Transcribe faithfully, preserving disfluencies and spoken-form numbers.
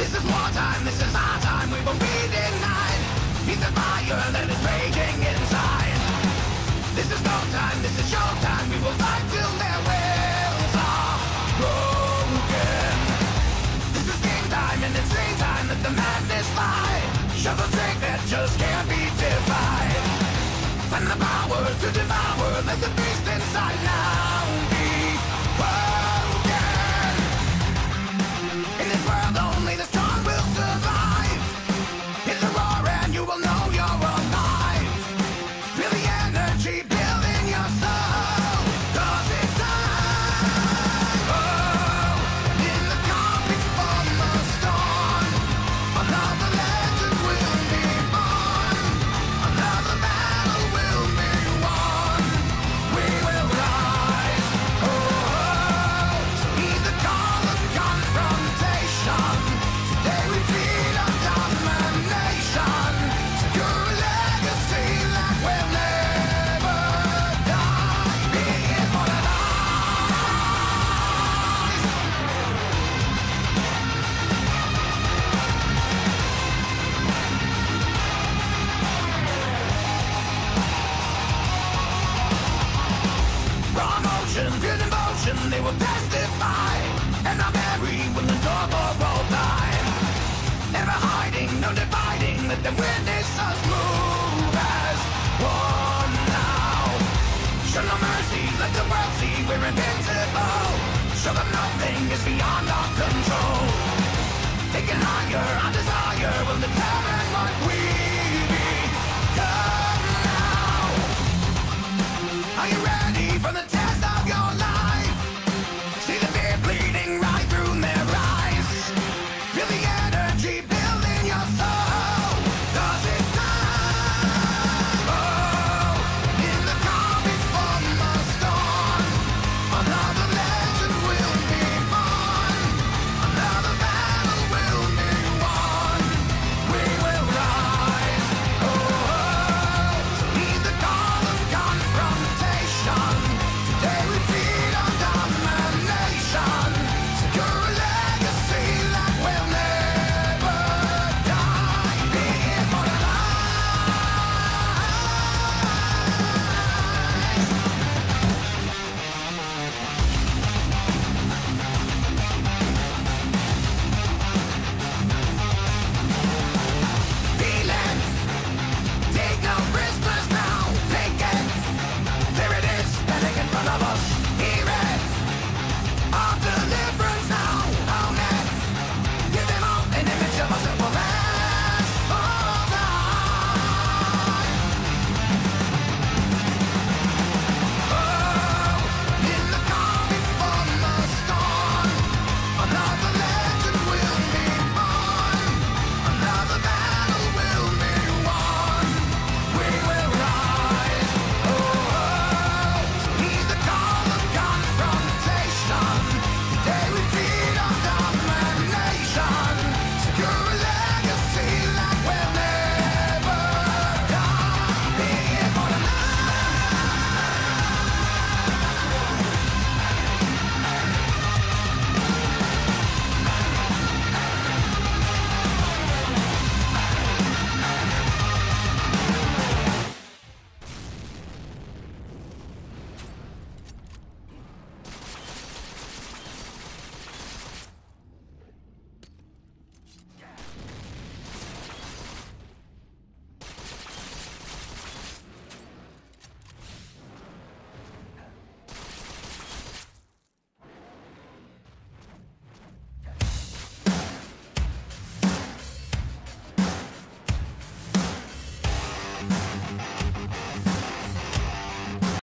This is wartime, this is our time, we won't be denied. Feed the fire that is raging inside. This is no time, this is your time, we will fight till their wills are broken. This is game time and it's game time, let the madness fly. Show the strength that just can't be defied. Find the power to devour, let the beast inside now be broken. In this world only the strong will survive. Hit the roar and you will know you're alive. Feel the energy build in your soul, 'cause it's time. Oh, in the calm before the storm, another legend will be born. Another battle will be won. We will rise. Oh, oh. So heed the call of confrontation. Today we feed on domination. Secure a legacy that will never die. Be immortalized. Raw emotion, pure devotion, they will testify. And our memory will endure for all time. Never hiding, no dividing, let them witness us move as one now. Show no mercy, let the world see we're invincible. Show them nothing is beyond our control. Taking higher, our desire will determine what we